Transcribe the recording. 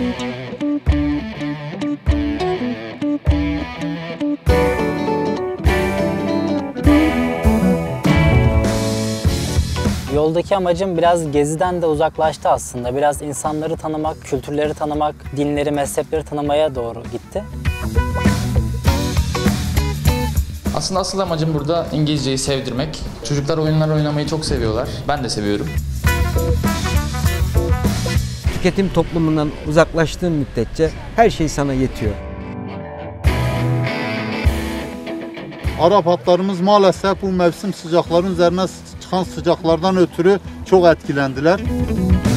Yoldaki amacım biraz geziden de uzaklaştı aslında. Biraz insanları tanımak, kültürleri tanımak, dinleri, mezhepleri tanımaya doğru gitti. Aslında asıl amacım burada İngilizceyi sevdirmek. Çocuklar oyunlar oynamayı çok seviyorlar. Ben de seviyorum. Tüketim toplumundan uzaklaştığın müddetçe her şey sana yetiyor. Arap atlarımız maalesef bu mevsim sıcakların üzerine çıkan sıcaklardan ötürü çok etkilendiler.